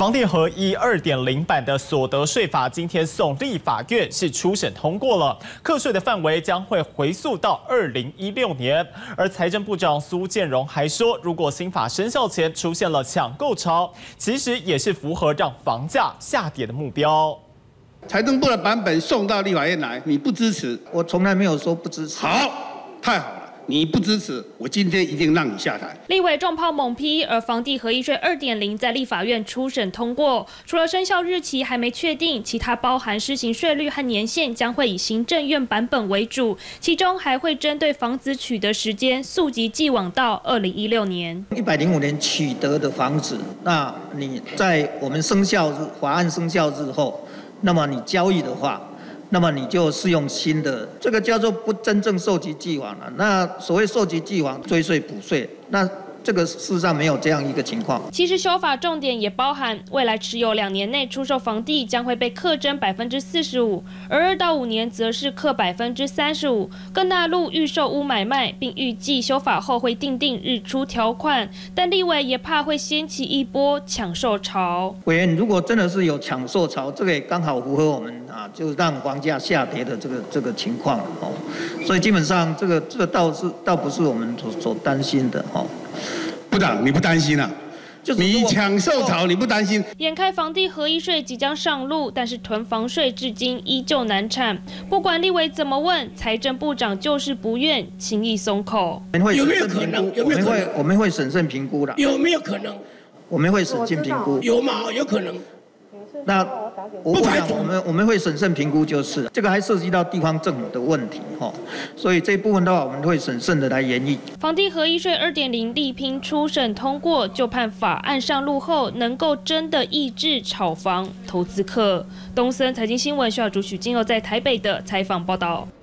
房地合一2.0版的所得税法今天送立法院是初审通过了，课税的范围将会回溯到2016年。而财政部长苏建荣还说，如果新法生效前出现了抢购潮，其实也是符合让房价下跌的目标。 财政部的版本送到立法院来，你不支持？ 我从来没有说不支持。 好，太好了。 你不支持，我今天一定让你下台。 立委重炮猛批，而房地合一税2.0在立法院初审通过，除了生效日期还没确定，其他包含施行税率和年限将会以行政院版本为主，其中还会针对房子取得时间溯及既往到2016年。 105年取得的房子，那你在我们法案生效日后，那么你交易的话。 那么你就适用新的，这个叫做不真正溯及既往了。那所谓溯及既往，追税补税，那这个事实上没有这样一个情况。 其实修法重点也包含，未来持有2年内出售房地将会被课征45%，而2到5年则是课35%，更纳入预售屋买卖，并预计修法后会订定日出条款。但立委也怕会掀起一波抢售潮。 委员，如果真的是有抢售潮，这个也刚好符合我们就让房价下跌的这个情况哦。所以基本上这个倒不是我们所担心的哦。 部长，你不担心啊？你抢售潮，你不担心？ 眼看房地合一税即将上路，但是囤房税至今依旧难产。不管立委怎么问，财政部长就是不愿轻易松口。 有没有可能？ 我们会审慎评估的。 有没有可能？ 我们会审慎评估。 有吗？有可能。 那我想我们会审慎评估，就是这个还涉及到地方政府的问题哈，所以这部分的话，我们会审慎的来研议。 房地合一税2.0力拼初审通过，就盼法案上路后能够真的抑制炒房投资客。东森财经新闻需要主许金佑在台北的采访报道。